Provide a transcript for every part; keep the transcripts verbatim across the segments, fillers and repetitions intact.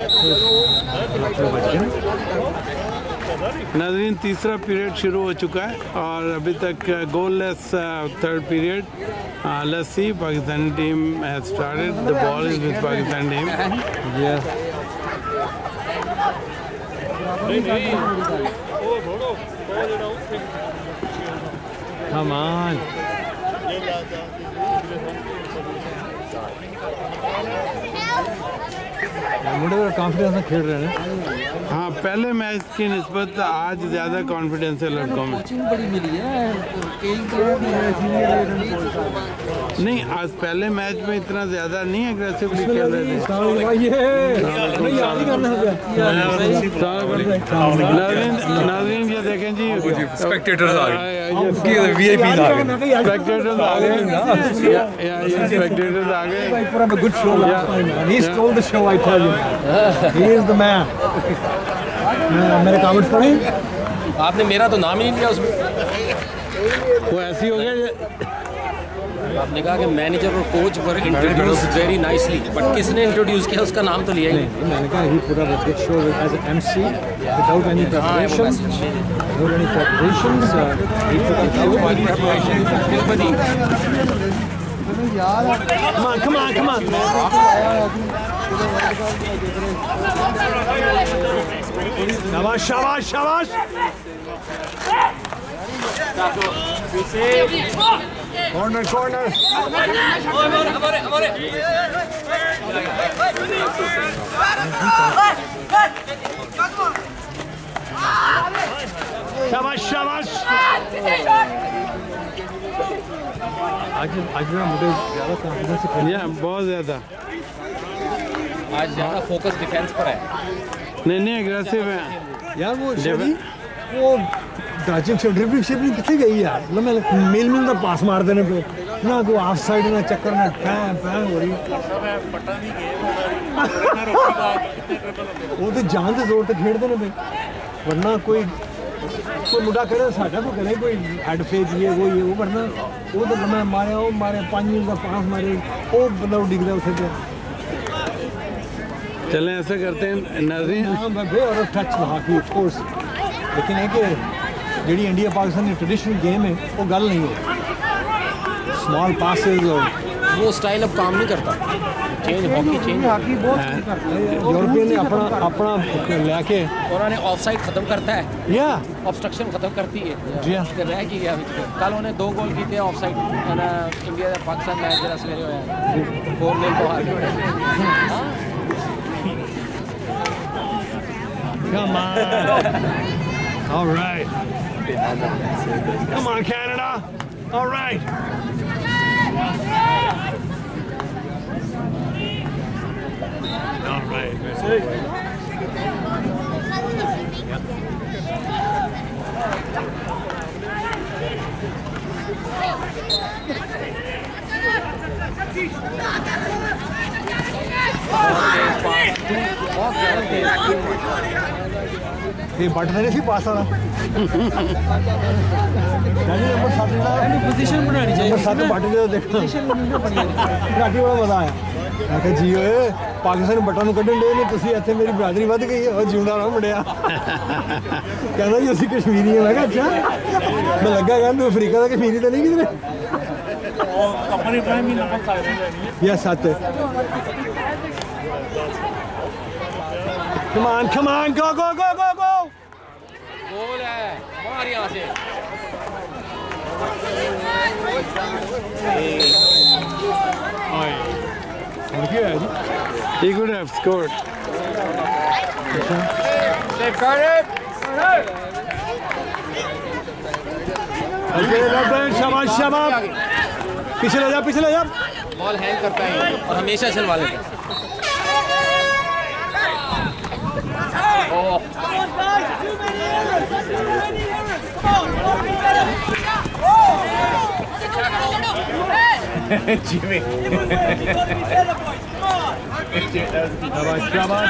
नाज़रीन, तीसरा पीरियड शुरू हो चुका है और अभी तक goalless third period. Let's see, Pakistani team has started, the ball is with Pakistani team. Yes, come on, मुझे कॉन्फिडेंस में खेल रहे हैं। हाँ, पहले मैच की निस्बत आज ज़्यादा कॉन्फिडेंस है लड़कों में। बड़ी मिली है नहीं, आज पहले मैच में इतना ज़्यादा नहीं एग्रेसिवली खेल रहे थे। नाज़रीन, ये देखें जी, स्पेक्टेटर्स आ गए, वीआईपी आ गए, स्पेक्टेटर्स आ गए, स्पेक्टेटर्स आ गए। Good show, he stole the show, I tell you. He is the man. मेरे कमेंट्स पढ़े आपने? मेरा तो नाम ही नहीं लिया उसमें। वो ऐसी हो गया, आपने कहा कि मैनेजर और coach were introduce very nicely, but किसने इंट्रोड्यूस किया उसका नाम तो लिया ही नहीं। मैंने कहा ही पूरा good show as an MC without any preparation, without any preparations, he took it out by preparation. यार, come on come on come on, शाबाश शाबाश शाबाश। कॉर्नर कॉर्नर, शाबाश शाबाश। आज आज ना मुझे ज़्यादा कॉन्फिडेंस से खेलिया, बहुत ज़्यादा। आज ज़्यादा फोकस डिफेंस पर है। नहीं नहीं, एग्रेसिव है यार। वो वो ड्राइविंग से ड्रिबलिंग से भी कितनी गई यार, मतलब मैं मेल मिल का पास मार देने पे ना, कोई ऑफ साइड ना चक्कर ना पैं पैं हो रही। वो तो जान से जोर तक खेड़ देने पे, वरना कोई कोई मुंडा करे साढ़ा को करे कोई हेड फेक ये वो ये वो, वरना वो तो मैं मारे वो मारे पाँच मिनट का पास मारे वो बंदा डिग रहा उसे पे। चलें ऐसे करते हैं नाज़रीन, और टच वहाँ की ऑफ कोर्स, लेकिन है कि जी इंडिया पाकिस्तान की ट्रेडिशनल गेम है वो गल नहीं है। स्मॉल पासेस और वो स्टाइल अब काम नहीं करता। चेंज हॉकी चेंज हॉकी बहुत करता है। यूरोपियन ने अपना अपना लेके उन्होंने ऑफ साइड खत्म करता है या ऑब्स्ट्रक्शन खत्म करती है जी हाँ। रह की गया कल उन्हें दो गोल कीते ऑफ साइड, इंडिया का पाकिस्तान मैच जरा सवेरे होया फोर नील को हार गया। Come on. All right. Come on, Canada. All right. All right. ये बटन नहीं पास वाला नंबर सात पोजीशन बनानी चाहिए, नंबर सात बटन जो देखो काफी बड़ा मजा आया। मैं कहा जी ओए पाकिस्तान बटन कढ़न दे नहीं तुसी इत्थे मेरी बरादरी वध गई है और जिंदा रहो मुंडिया। कहना जी असि कश्मीरी है। मैं कहा अच्छा, मैं लगा कहना तू अफ्रीका का कश्मीरी तो नहीं किधरे अपने प्राइम नंबर सात या सात। Come on, come on, go, go, go, go, go! गोल है, मार यहाँ से। He could have scored. Safeguarded. शाबाश शाबाश। पीछे ले जा, पीछे ले जा। बॉल हैंग करता है और हमेशा चलवा लेता है। Oh. Come on, guys! Too many errors! Too many errors! Come on! Jimmy! Shabash, shabash!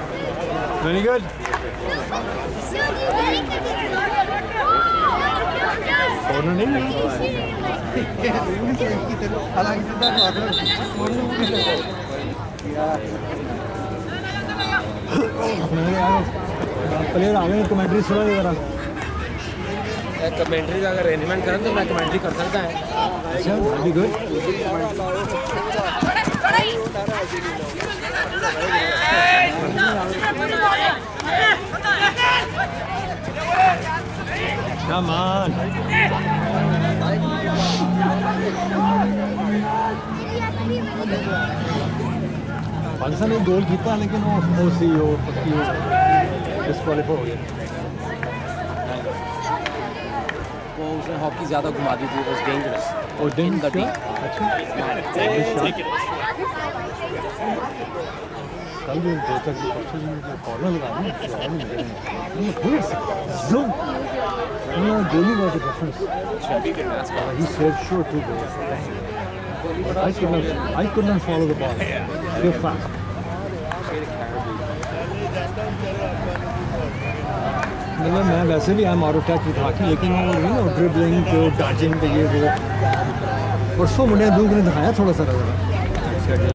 Very good. Corner नहीं प्लेयर आ गए कमेंट्री सुना जरा कमेंट्री का अगर अरेंजमेंट करें तो मैं कमेंट्री कर सकता है। अच्छा very good Come on. Pakistan ने गोल किया लेकिन वो ओसी वो पक्की डिस्क्वालीफाई हो गया। वो उसने हॉकी ज़्यादा घुमा दी थी उस डेंजरस और दिन का टी कल जो दो तक कॉर्नर लगा गोली was a difference. He saved sure two goals. I could not, I could not follow the ball. They're fast. मतलब मैं वैसे भी I am out of touch with hockey लेकिन वो नहीं हो ड्रिबलिंग तो डॉजिंग तो ये वो परसों मुझे दूर ने दिखाया थोड़ा सा नजर